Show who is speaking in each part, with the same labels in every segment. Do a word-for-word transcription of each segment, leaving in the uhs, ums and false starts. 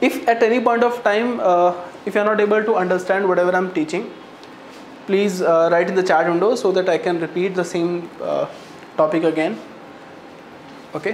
Speaker 1: If at any point of time, uh, if you are not able to understand whatever I am teaching, please uh, write in the chat window so that I can repeat the same uh, topic again. Okay.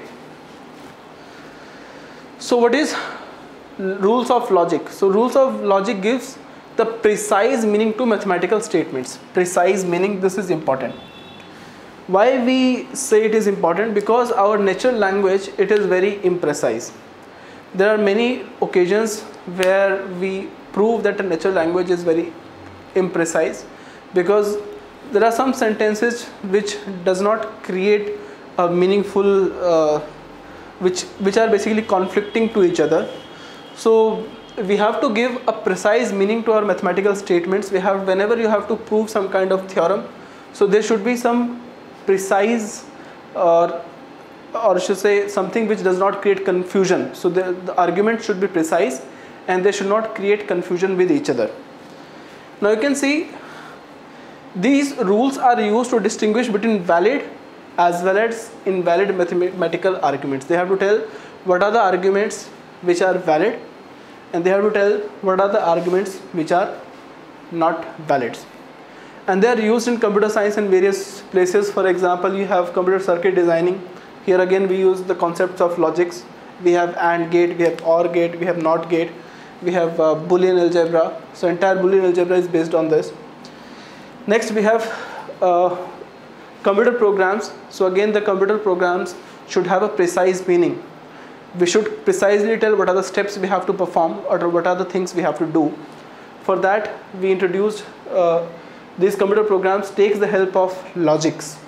Speaker 1: So what is rules of logic? So rules of logic gives the precise meaning to mathematical statements. Precise meaning, this is important. Why we say it is important? Because our natural language, it is very imprecise. There are many occasions where we prove that the natural language is very imprecise, because there are some sentences which does not create a meaningful, uh, which which are basically conflicting to each other. So we have to give a precise meaning to our mathematical statements. We have, whenever you have to prove some kind of theorem, so there should be some precise, or or should say something which does not create confusion. So the, the argument should be precise and they should not create confusion with each other. Now you can see these rules are used to distinguish between valid as well as invalid mathematical arguments. They have to tell what are the arguments which are valid, and they have to tell what are the arguments which are not valid. And they are used in computer science in various places. For example, you have computer circuit designing. Here again we use the concepts of logics. We have AND gate, we have OR gate, we have NOT gate, we have uh, Boolean algebra. So entire Boolean algebra is based on this. Next we have uh, computer programs. So again the computer programs should have a precise meaning. We should precisely tell what are the steps we have to perform, or what are the things we have to do. For that we introduced uh, these computer programs takes the help of logics.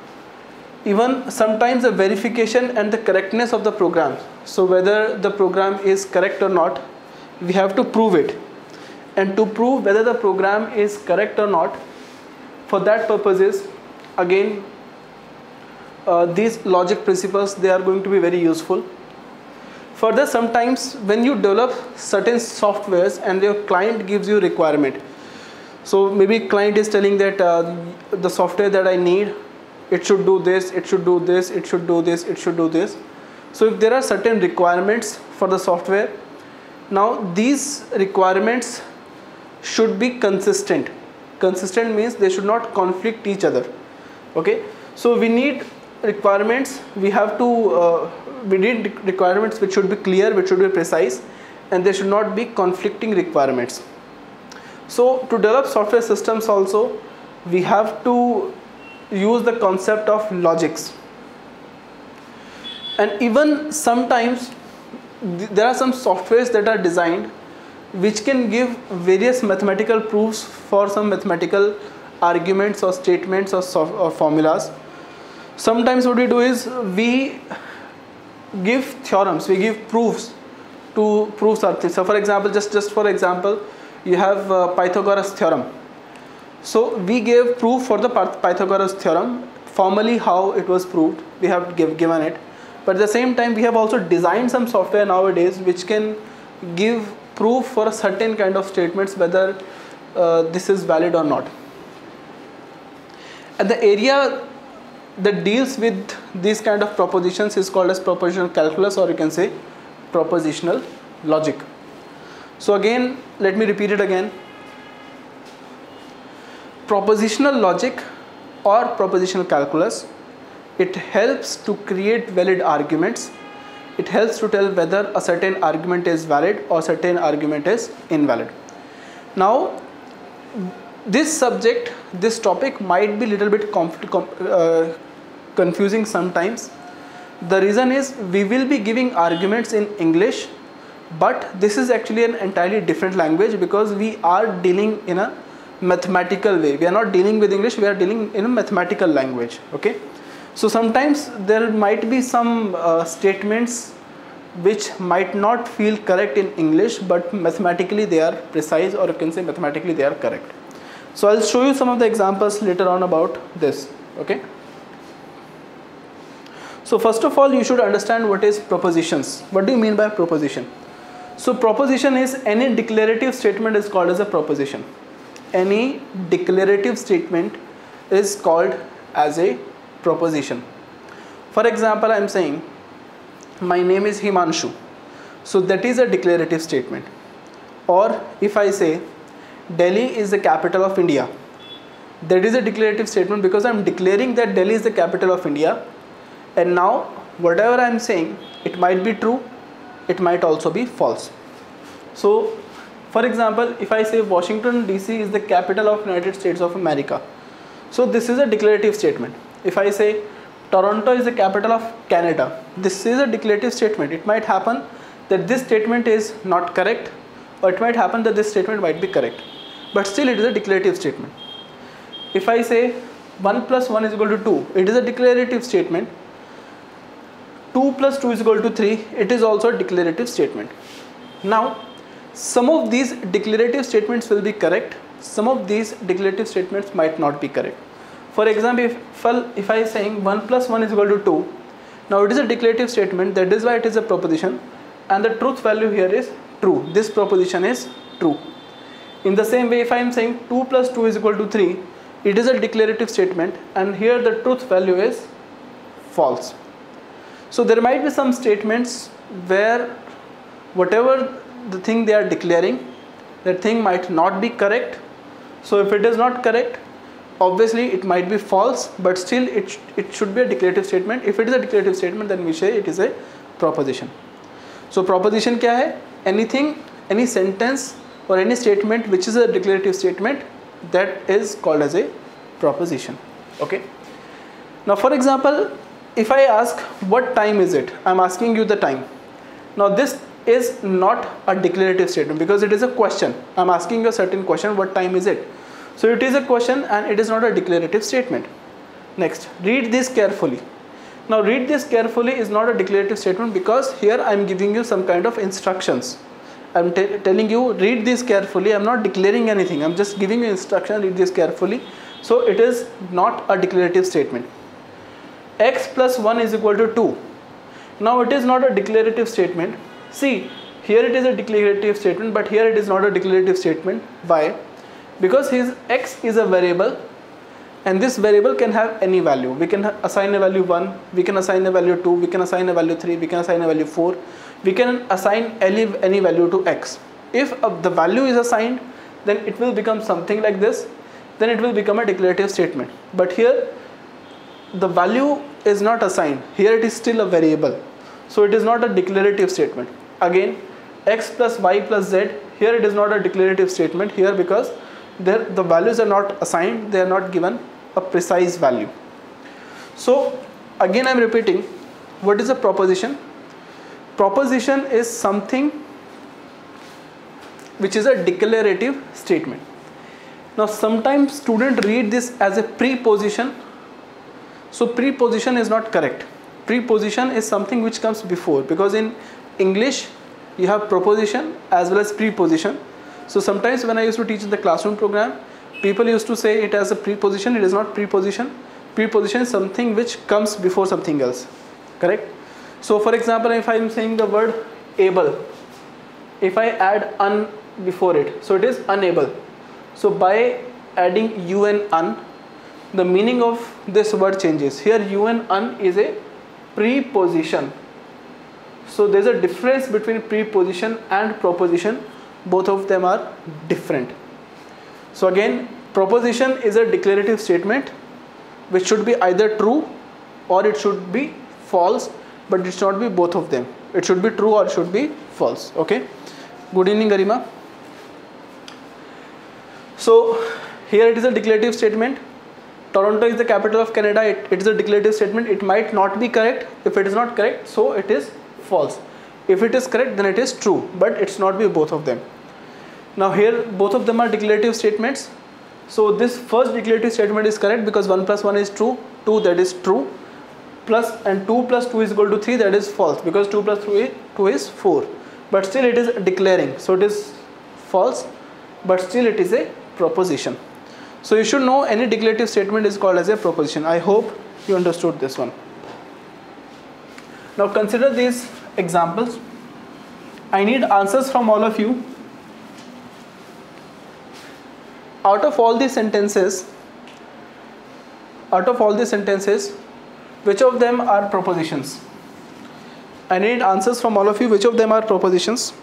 Speaker 1: Even sometimes the verification and the correctness of the program. So whether the program is correct or not, we have to prove it. And to prove whether the program is correct or not, for that purposes, again, uh, these logic principles, they are going to be very useful. Further, sometimes when you develop certain softwares and your client gives you requirement. So maybe client is telling that uh, the software that I need, it should do this, it should do this, it should do this, it should do this. So if there are certain requirements for the software, now these requirements should be consistent. Consistent means they should not conflict each other. Okay, so we need requirements, we have to, uh, we need requirements which should be clear, which should be precise, and there should not be conflicting requirements. So to develop software systems also, we have to use the concept of logics. And even sometimes th there are some softwares that are designed which can give various mathematical proofs for some mathematical arguments or statements or, or formulas. Sometimes what we do is we give theorems, we give proofs to prove something. So for example, just, just for example, you have uh, Pythagoras theorem. So we gave proof for the Pythagoras theorem, formally how it was proved, we have give, given it. But at the same time, we have also designed some software nowadays which can give proof for a certain kind of statements, whether uh, this is valid or not. And the area that deals with these kind of propositions is called as propositional calculus, or you can say propositional logic. So again, let me repeat it again. Propositional logic or propositional calculus, it helps to create valid arguments. It helps to tell whether a certain argument is valid or certain argument is invalid. Now, this subject, this topic might be little bit uh, confusing sometimes. The reason is we will be giving arguments in English, but this is actually an entirely different language, because we are dealing in a mathematical way. We are not dealing with English, we are dealing in a mathematical language. Okay, so sometimes there might be some uh, statements which might not feel correct in English, but mathematically they are precise, or you can say mathematically they are correct. So I'll show you some of the examples later on about this. Okay, so first of all, you should understand what is propositions. What do you mean by proposition? So proposition is any declarative statement is called as a proposition. Any declarative statement is called as a proposition. For example, I am saying my name is Himanshu. So that is a declarative statement. Or if I say Delhi is the capital of India, that is a declarative statement because I am declaring that Delhi is the capital of India, and now whatever I am saying, it might be true, it might also be false. So for example, if I say Washington D C is the capital of United States of America, so this is a declarative statement. If I say Toronto is the capital of Canada, this is a declarative statement. It might happen that this statement is not correct, or it might happen that this statement might be correct, but still it is a declarative statement. If I say one plus one is equal to two, it is a declarative statement. two plus two is equal to three, it is also a declarative statement. Now some of these declarative statements will be correct, some of these declarative statements might not be correct. For example, if, if I am saying one plus one is equal to two, now it is a declarative statement, that is why it is a proposition, and the truth value here is true. This proposition is true. In the same way, if I am saying two plus two is equal to three, it is a declarative statement, and here the truth value is false. So there might be some statements where whatever the thing they are declaring, that thing might not be correct. So if it is not correct, obviously it might be false, but still it, sh it should be a declarative statement. If it is a declarative statement, then we say it is a proposition. So proposition क्या है? Anything, any sentence or any statement which is a declarative statement, that is called as a proposition. Okay. Now for example, if I ask what time is it, I am asking you the time. Now this is not a declarative statement because it is a question. I am asking you a certain question, what time is it? So it is a question and it is not a declarative statement. Next, read this carefully. Now read this carefully is not a declarative statement because here I am giving you some kind of instructions. I am telling you read this carefully. I am not declaring anything. I am just giving you instruction, read this carefully. So it is not a declarative statement. X plus one is equal to two. Now it is not a declarative statement. See, here it is a declarative statement, but here it is not a declarative statement. Why? Because his x is a variable, and this variable can have any value. We can assign a value one, we can assign a value two, we can assign a value three, we can assign a value four, we can assign any, any value to x. If uh, the value is assigned, then it will become something like this, then it will become a declarative statement. But here the value is not assigned, here it is still a variable, so it is not a declarative statement. Again, x plus y plus z, here it is not a declarative statement here because there the values are not assigned, they are not given a precise value. So again I am repeating, what is a proposition? Proposition is something which is a declarative statement. Now sometimes students read this as a preposition. So preposition is not correct. Preposition is something which comes before, because in English you have proposition as well as preposition. So sometimes when I used to teach in the classroom program, people used to say it as a preposition. It is not preposition. Preposition is something which comes before something else. Correct? So for example, if I am saying the word able, if I add un before it, so it is unable. So by adding un un, the meaning of this word changes. Here un un is a preposition. So there is a difference between preposition and proposition. Both of them are different. So again, proposition is a declarative statement which should be either true or it should be false, but it should not be both of them. It should be true or it should be false. Okay. Good evening, Garima. So here it is a declarative statement. Toronto is the capital of Canada. It, it is a declarative statement. It might not be correct. If it is not correct, so it is false. If it is correct, then it is true, but it's not be both of them. Now here both of them are declarative statements. So this first declarative statement is correct because one plus one is true, two that is true, plus and two plus two is equal to three, that is false because two plus two is four. But still it is declaring, so it is false, but still it is a proposition. So you should know any declarative statement is called as a proposition. I hope you understood this one. Now consider these examples. I need answers from all of you. Out of all these sentences, out of all these sentences, which of them are propositions? I need answers from all of you. Which of them are propositions?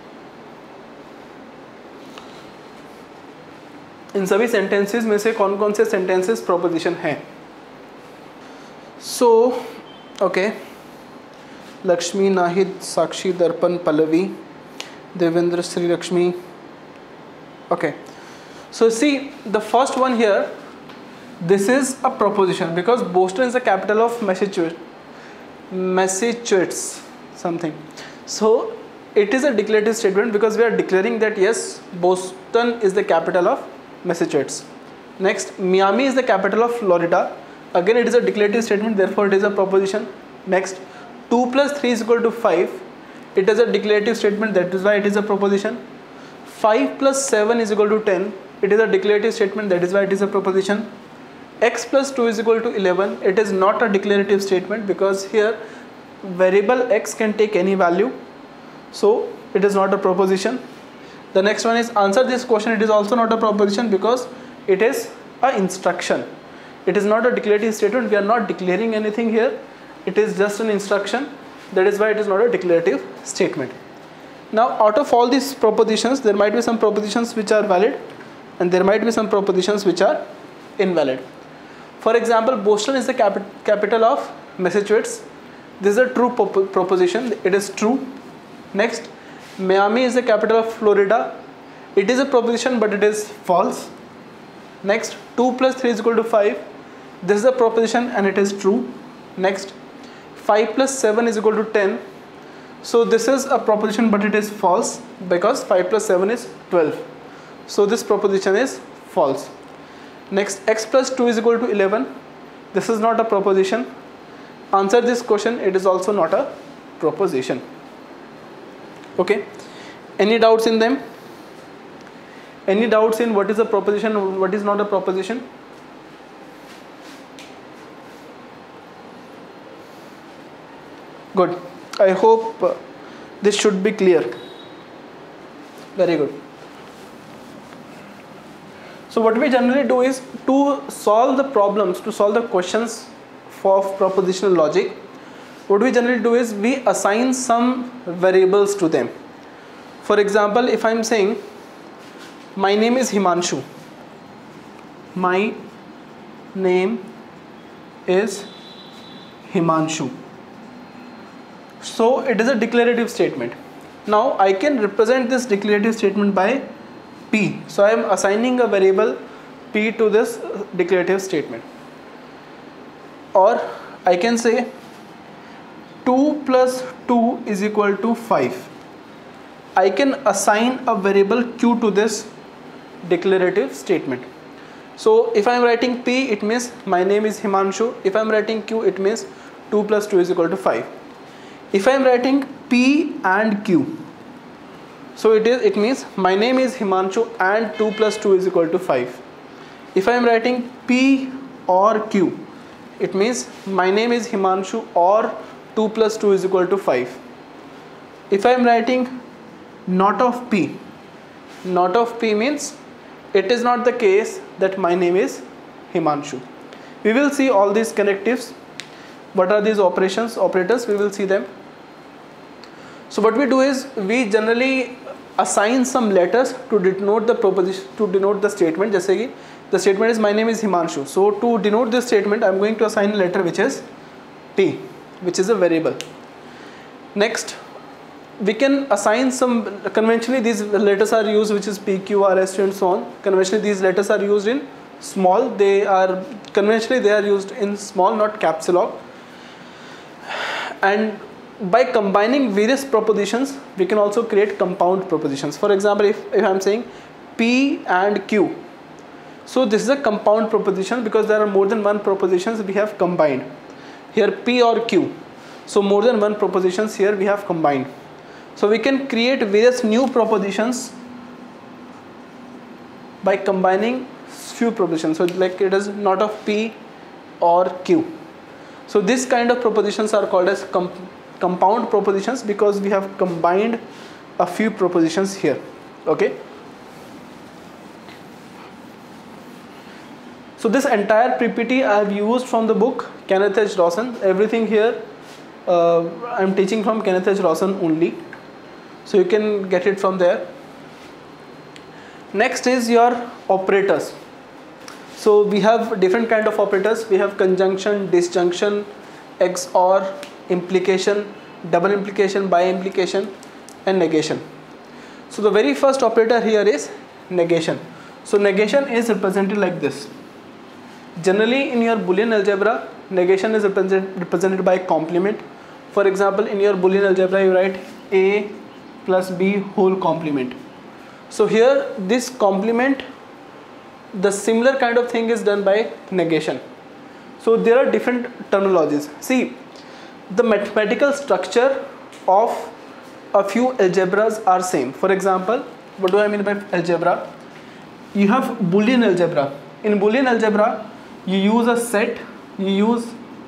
Speaker 1: इन सभी sentences में से कौन कौन से sentences proposition हैं? So, okay. Lakshmi, Nahid, Sakshi, Darpan, Pallavi, Devendra, Sri Lakshmi. Okay. So see, the first one here, this is a proposition because Boston is the capital of Massachusetts. Massachusetts something. So it is a declarative statement because we are declaring that yes, Boston is the capital of Massachusetts. Next, Miami is the capital of Florida. Again, it is a declarative statement, therefore it is a proposition. Next, two plus three is equal to five. It is a declarative statement, that is why it is a proposition. five plus seven is equal to ten. It is a declarative statement, that is why it is a proposition. X plus two is equal to eleven. It is not a declarative statement because here variable x can take any value. So it is not a proposition. The next one is answer this question. It is also not a proposition because it is a instruction. It is not a declarative statement. We are not declaring anything here. It is just an instruction. That is why it is not a declarative statement. Now out of all these propositions, there might be some propositions which are valid and there might be some propositions which are invalid. For example, Boston is the capi capital of Massachusetts. This is a true prop proposition. It is true. Next, Miami is the capital of Florida. It is a proposition but it is false. Next, two plus three is equal to five. This is a proposition and it is true. Next, five plus seven is equal to ten. So this is a proposition but it is false because five plus seven is twelve. So this proposition is false. Next, x plus two is equal to eleven. This is not a proposition. Answer this question. It is also not a proposition. Okay. Any doubts in them? Any doubts in what is a proposition, what is not a proposition? Good. I hope uh, this should be clear. Very good. So what we generally do is to solve the problems, to solve the questions for propositional logic, what we generally do is we assign some variables to them. For example, if I am saying my name is Himanshu, my name is Himanshu. So it is a declarative statement. Now I can represent this declarative statement by P. So I am assigning a variable P to this declarative statement. Or I can say two plus two is equal to five. I can assign a variable Q to this declarative statement. So if I am writing P, it means my name is Himanshu. If I am writing Q, it means two plus two is equal to five. If I am writing P and Q, so it is it means my name is Himanshu and two plus two is equal to five. If I am writing P or Q, it means my name is Himanshu or two plus two is equal to five. If I am writing not of P, not of P means it is not the case that my name is Himanshu. We will see all these connectives. What are these operations, operators? We will see them. So what we do is we generally assign some letters to denote the proposition, to denote the statement. Just say the statement is my name is Himanshu. So to denote this statement, I am going to assign a letter which is P, which is a variable. Next, we can assign some, conventionally these letters are used, which is P, Q, R, S, and so on. Conventionally these letters are used in small. They are conventionally they are used in small, not caps lock. And by combining various propositions, we can also create compound propositions. For example, if, if I am saying P and Q, so this is a compound proposition because there are more than one propositions we have combined. Here P or Q, so more than one propositions here we have combined. So we can create various new propositions by combining few propositions. So like it is not of P or Q. So this kind of propositions are called as com compound propositions because we have combined a few propositions here. Okay. So this entire P P T I have used from the book Kenneth H. Dawson. Everything here uh, I'm teaching from Kenneth H. Rawson only, so you can get it from there. Next is your operators. So we have different kind of operators. We have conjunction, disjunction, X O R, implication, double implication, by implication, and negation. So the very first operator here is negation. So negation is represented like this. Generally in your Boolean algebra, negation is represented, represented by complement. For example, in your Boolean algebra you write A plus B whole complement. So here this complement, the similar kind of thing is done by negation. So there are different terminologies. See, the mathematical structure of a few algebras are same. For example, what do I mean by algebra? You have Boolean algebra. In Boolean algebra, you use a set, you use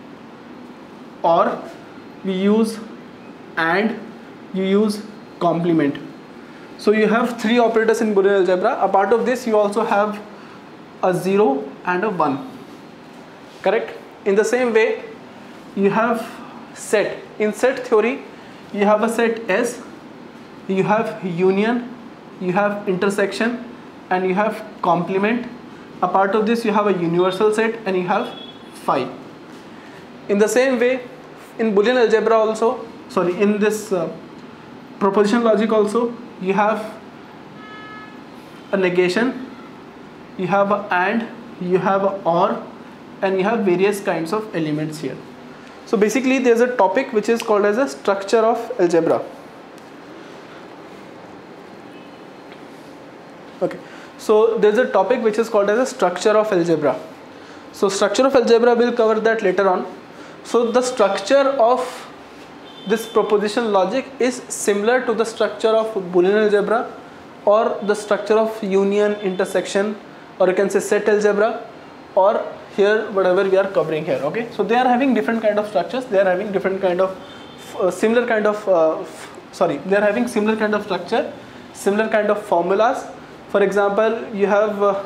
Speaker 1: or, you use and, you use complement. So you have three operators in Boolean algebra. A part of this you also have a zero and a one. Correct? In the same way, you have set. In set theory, you have a set S, you have union, you have intersection, and you have complement. A part of this you have a universal set and you have phi. In the same way, in Boolean algebra also, sorry, in this uh, propositional logic also, you have a negation, you have a and, you have a or, and you have various kinds of elements here. So basically there is a topic which is called as a structure of algebra. Okay. So there is a topic which is called as a structure of algebra. So structure of algebra, will cover that later on. So the structure of this propositional logic is similar to the structure of Boolean algebra or the structure of union, intersection, or you can say set algebra, or here whatever we are covering here. Okay, so they are having different kind of structures, they are having different kind of uh, similar kind of uh, sorry they are having similar kind of structure, similar kind of formulas. For example, you have uh,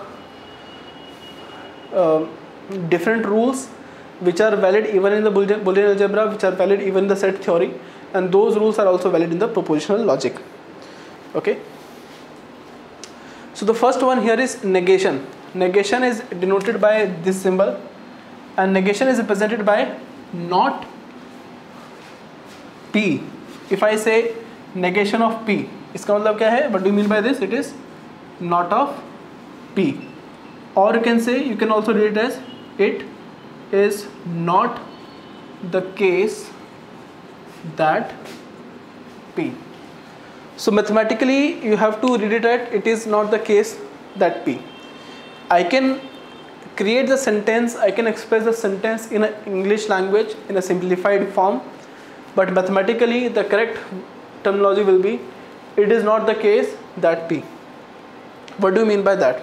Speaker 1: uh, different rules which are valid even in the Boolean, Boolean algebra, which are valid even in the set theory, and those rules are also valid in the propositional logic. Okay, so the first one here is negation. Negation is denoted by this symbol, and negation is represented by not P. If I say negation of P, इसका मतलब क्या है? What do you mean by this? It is not of P. Or you can say, you can also read it as it is not the case that P. So mathematically you have to read it at it is not the case that P. I can create the sentence, I can express the sentence in an English language in a simplified form, but mathematically the correct terminology will be it is not the case that P. What do you mean by that?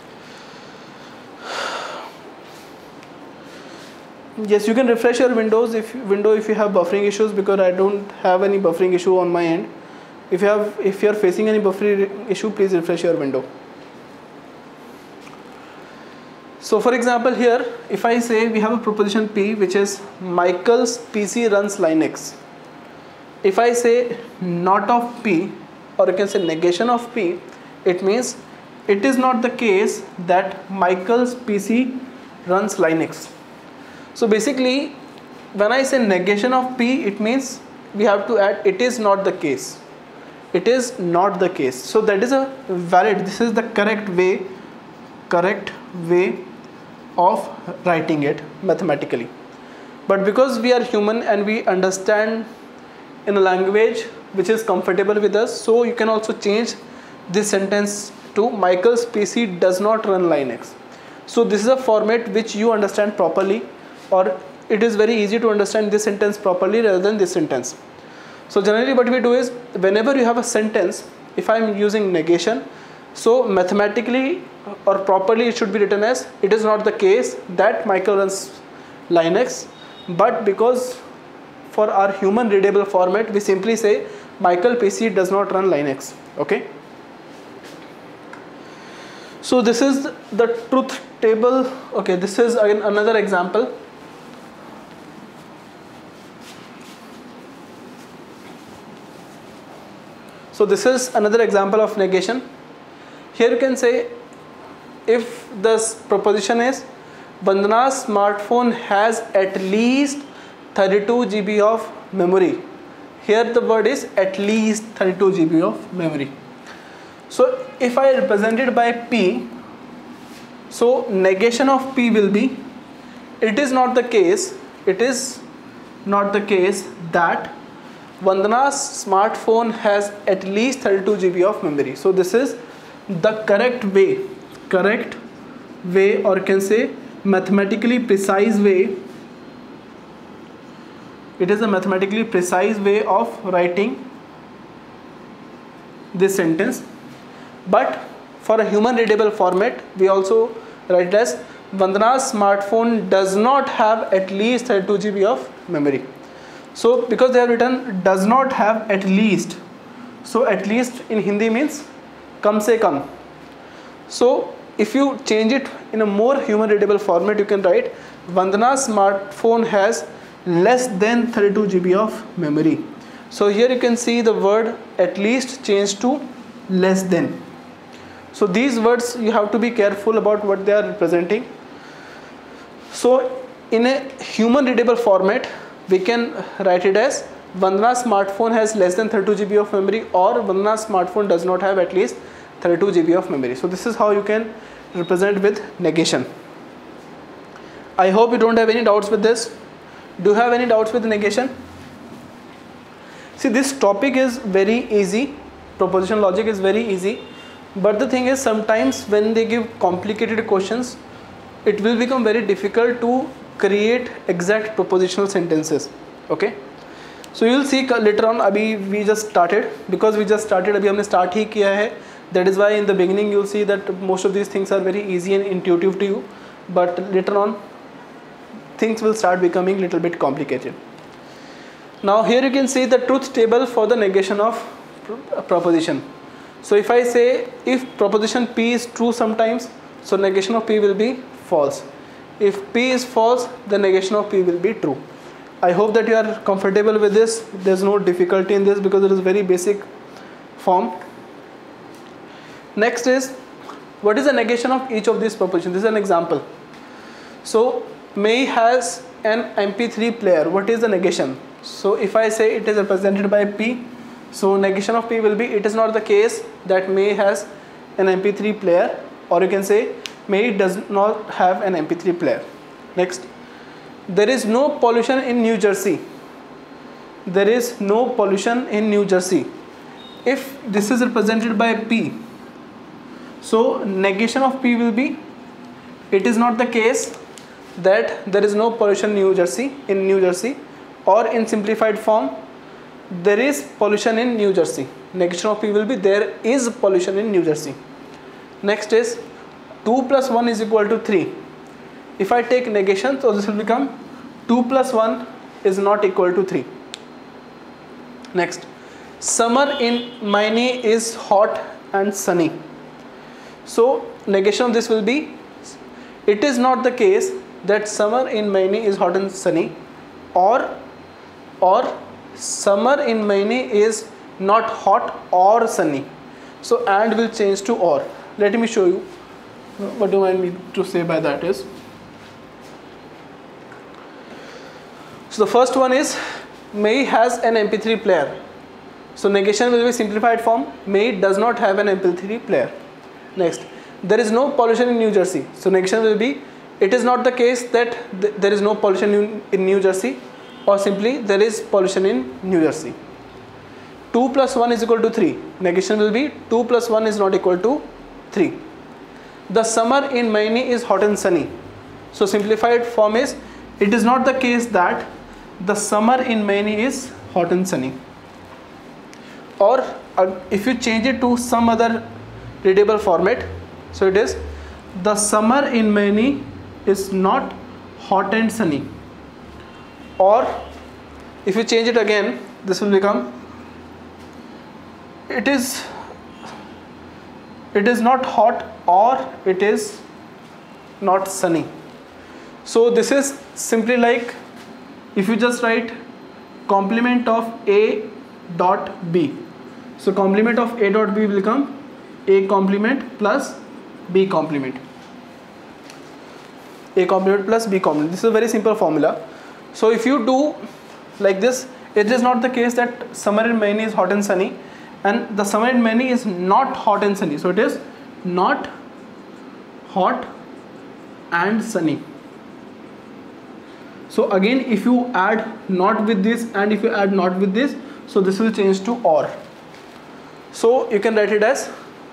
Speaker 1: Yes, you can refresh your windows if window if you have buffering issues, because I don't have any buffering issue on my end. If you have if you are facing any buffering issue, please refresh your window. So for example, here if I say we have a proposition P which is Michael's P C runs Linux. If I say not of P, or you can say negation of P, it means it is not the case that Michael's P C runs Linux. So basically when I say negation of P, it means we have to add it is not the case. It is not the case. So that is a valid, this is the correct way, correct way of writing it mathematically. But because we are human and we understand in a language which is comfortable with us, so you can also change this sentence to Michael's P C does not run Linux. So this is a format which you understand properly, or it is very easy to understand this sentence properly rather than this sentence. So generally what we do is, whenever you have a sentence, if I am using negation, so mathematically or properly it should be written as it is not the case that Michael runs Linux, but because for our human readable format we simply say Michael P C does not run Linux. Okay, so this is the truth table. Okay, this is again another example. So this is another example of negation. Here you can say, if the proposition is Vandana's smartphone has at least thirty-two G B of memory. Here the word is at least thirty-two G B of memory. So if I represent it by P, so negation of P will be, it is not the case, it is not the case that Vandana's smartphone has at least thirty-two G B of memory. So this is the correct way, correct way, or can say mathematically precise way. It is a mathematically precise way of writing this sentence. But for a human readable format, we also write as Vandana's smartphone does not have at least thirty-two G B of memory. So because they have written does not have at least, so at least in Hindi means kam se kam. So if you change it in a more human readable format, you can write Vandana's smartphone has less than thirty-two G B of memory. So here you can see the word at least changed to less than. So these words you have to be careful about what they are representing. So in a human readable format, we can write it as Vandana's smartphone has less than thirty-two G B of memory, or Vandana's smartphone does not have at least thirty-two G B of memory. So this is how you can represent with negation. I hope you don't have any doubts with this. Do you have any doubts with negation? See, this topic is very easy. Propositional logic is very easy. But the thing is, sometimes when they give complicated questions, it will become very difficult to create exact propositional sentences. Okay? So you will see later on. Abhi we just started, because we just started. Abhi humne start hi kiya hai. That is why in the beginning you will see that most of these things are very easy and intuitive to you. But later on, things will start becoming little bit complicated. Now here you can see the truth table for the negation of proposition. So if I say if proposition P is true sometimes, so negation of P will be false. If P is false, the negation of P will be true. I hope that you are comfortable with this. There is no difficulty in this because it is very basic form. Next is, what is the negation of each of these propositions? This is an example. So May has an M P three player. What is the negation? So if I say it is represented by P, so negation of P will be, it is not the case that May has an M P three player, or you can say May does not have an M P three player. Next, there is no pollution in New Jersey. There is no pollution in New Jersey. If this is represented by P, so negation of P will be, it is not the case that there is no pollution in New Jersey, in New Jersey, or in simplified form, there is pollution in New Jersey. Negation of P will be, there is pollution in New Jersey. Next is two plus one is equal to three. If I take negation, so this will become two plus one is not equal to three. Next, summer in Maine is hot and sunny. So negation of this will be, it is not the case that summer in Maine is hot and sunny, or or summer in Maine is not hot or sunny. So and will change to or. Let me show you what do I mean to say by that is. So the first one is May has an M P three player. So negation will be simplified form, May does not have an M P three player. Next, there is no pollution in New Jersey. So negation will be, it is not the case that th there is no pollution in, in New Jersey, or simply there is pollution in New Jersey. two plus one is equal to three. Negation will be, two plus one is not equal to three. The summer in Maine is hot and sunny. So simplified form is, it is not the case that the summer in Maine is hot and sunny. Or uh, if you change it to some other readable format, so it is, the summer in Maine is not hot and sunny. Or if you change it again, this will become, it is it is not hot or it is not sunny. So this is simply like, if you just write complement of A dot B, So complement of A dot B will become A complement plus B complement. A complement plus B complement. This is a very simple formula. So if you do like this, it is not the case that summer in Maine is hot and sunny, and the summer in Maine is not hot and sunny. So it is not hot and sunny. So again, if you add not with this and if you add not with this, so this will change to or. So you can write it as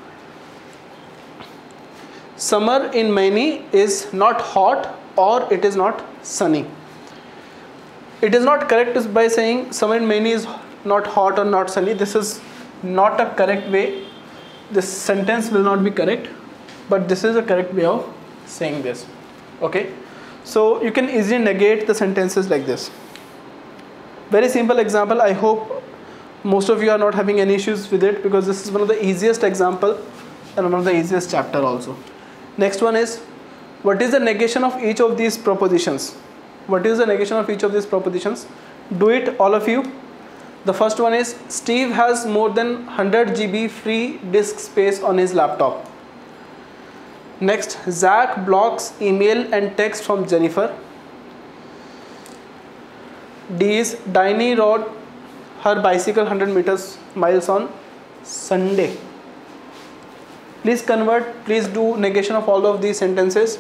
Speaker 1: summer in Maine is not hot or it is not sunny. It is not correct by saying summer in Maine is not hot or not sunny. This is not a correct way. This sentence will not be correct, but this is a correct way of saying this. Okay, so you can easily negate the sentences like this. Very simple example. I hope most of you are not having any issues with it, because this is one of the easiest example and one of the easiest chapter also. Next one is, what is the negation of each of these propositions? What is the negation of each of these propositions? Do it, all of you. The first one is, Steve has more than one hundred G B free disk space on his laptop. Next, Zach blocks email and text from Jennifer. D is, Diney rode her bicycle one hundred meters miles on Sunday. Please convert, please do negation of all of these sentences.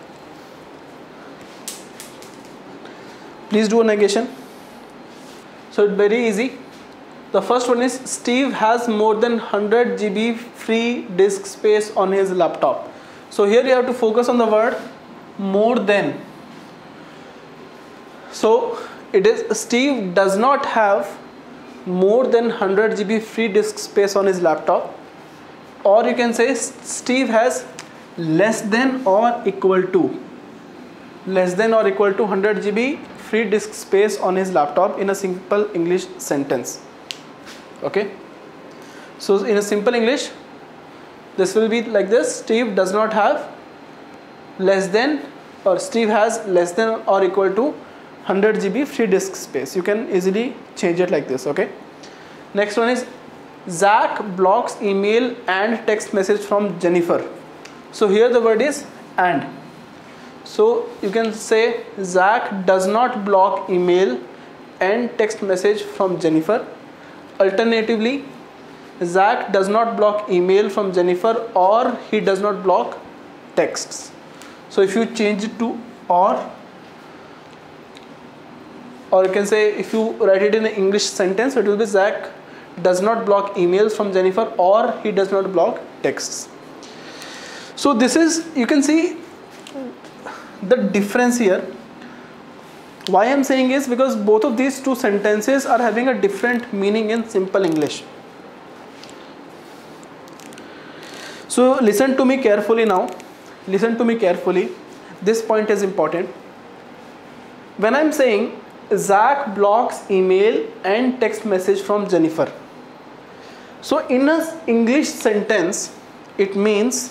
Speaker 1: Please do a negation. So it's very easy. The first one is, Steve has more than one hundred G B free disk space on his laptop. So here you have to focus on the word more than. So it is, Steve does not have more than one hundred G B free disk space on his laptop. Or you can say Steve has less than or equal to. Less than or equal to one hundred G B free disk space on his laptop in a simple English sentence. Okay. So in a simple English, this will be like this. Steve does not have less than, or Steve has less than or equal to one hundred G B free disk space. You can easily change it like this. Okay. Next one is, Zach blocks email and text message from Jennifer. So here the word is and. So you can say Zach does not block email and text message from Jennifer. Alternatively, Zach does not block email from Jennifer, or he does not block texts. So if you change it to or, or you can say, if you write it in an English sentence, it will be Zach does not block emails from Jennifer, or he does not block texts. So this is, you can see the difference here. Why I am saying is because both of these two sentences are having a different meaning in simple English. So listen to me carefully now. Listen to me carefully. This point is important. When I am saying Zach blocks email and text message from Jennifer, so in an English sentence, it means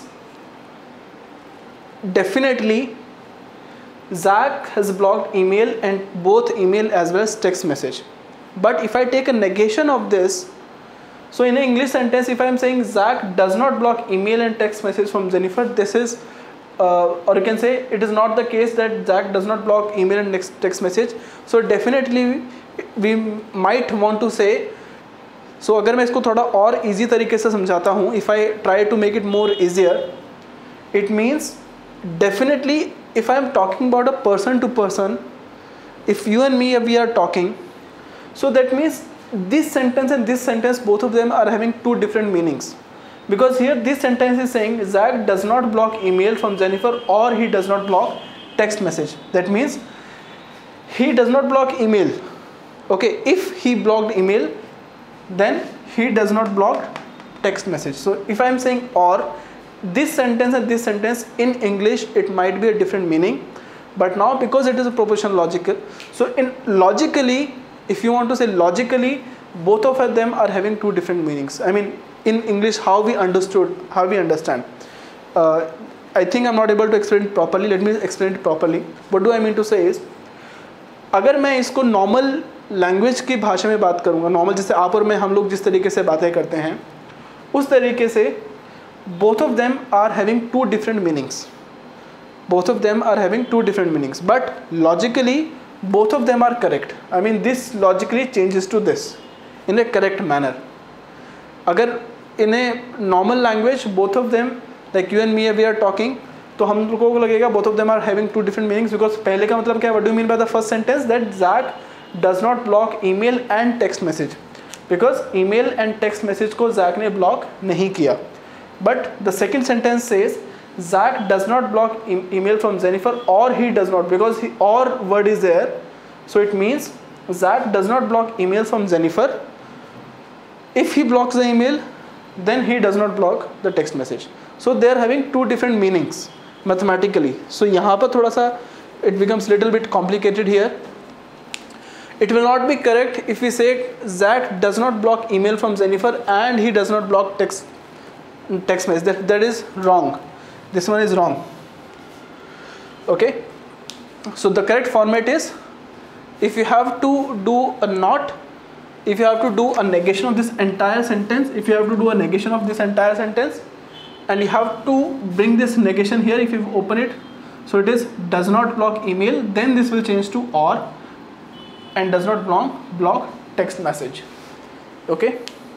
Speaker 1: definitely Zach has blocked email and both email as well as text message. But if I take a negation of this, so in an English sentence, if I am saying Zach does not block email and text message from Jennifer, this is, uh, or you can say it is not the case that Zach does not block email and text message. So definitely we might want to say, so अगर मैं इसको थोड़ा और easy तरीके से समझाता हूँ, if I try to make it more easier, it means definitely if I am talking about a person to person, if you and me we are talking, so that means this sentence and this sentence, both of them are having two different meanings. Because here this sentence is saying Zach does not block email from Jennifer, or he does not block text message. That means he does not block email. Okay, if he blocked email, then he does not block text message. So if I am saying or, this sentence and this sentence in English, it might be a different meaning, but now because it is a propositional logical, so in logically, if you want to say logically, both of them are having two different meanings. I mean in English, how we understood, how we understand. uh, I think I'm not able to explain it properly. Let me explain it properly. What do I mean to say is, अगर मैं इसको normal language की भाषा में बात करूँगा, normal जैसे आप और मैं हम लोग जिस तरीके से बातें करते हैं उस तरीके से both of them are having two different meanings. Both of them are having two different meanings, but logically both of them are correct. I mean this logically changes to this in a correct manner. अगर in a normal language both of them like you and me we are talking, तो हम लोगों को लगेगा both of them are having two different meanings because पहले का मतलब क्या है? What do you mean by the first sentence? That Zach does not block email and text message, because email and text message को Zach ने block नहीं किया. But the second sentence says Zach does not block e email from Jennifer, or he does not, because he, or word is there, so it means Zach does not block email from Jennifer. If he blocks the email, then he does not block the text message. So they are having two different meanings mathematically. So यहाँ पर थोड़ा सा it becomes little bit complicated here. It will not be correct if we say Zach does not block email from Jennifer and he does not block text text message. That, that is wrong. This one is wrong. Okay. So the correct format is, if you have to do a not, if you have to do a negation of this entire sentence, if you have to do a negation of this entire sentence, and you have to bring this negation here, if you open it, so it is does not block email, then this will change to or, and does not block block text message. Okay.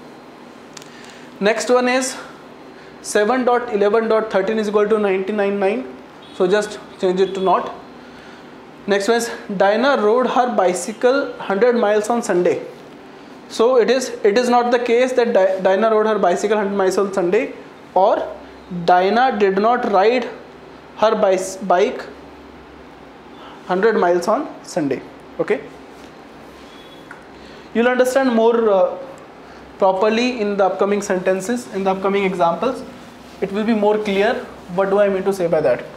Speaker 1: Next one is seven dot eleven dot thirteen is equal to ninety-nine point nine, so just change it to not. Next one is Dinah rode her bicycle one hundred miles on Sunday. So it is it is not the case that Di Dinah rode her bicycle one hundred miles on Sunday, or Dinah did not ride her bike one hundred miles on Sunday. Okay, you'll understand more uh, properly in the upcoming sentences, in the upcoming examples. It will be more clear what do I mean to say by that.